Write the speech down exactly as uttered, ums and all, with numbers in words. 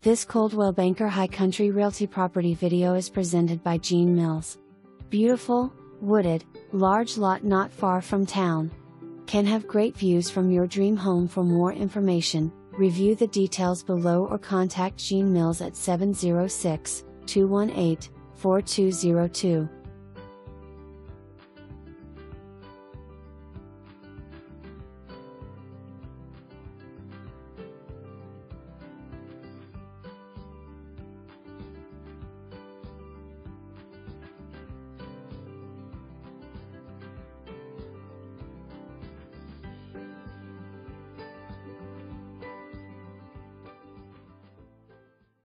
This Coldwell Banker High Country Realty property video is presented by Jeanne Mills. Beautiful, wooded, large lot not far from town. Can have great views from your dream home. For more information, review the details below or contact Jeanne Mills at seven zero six, two one eight, four two zero two.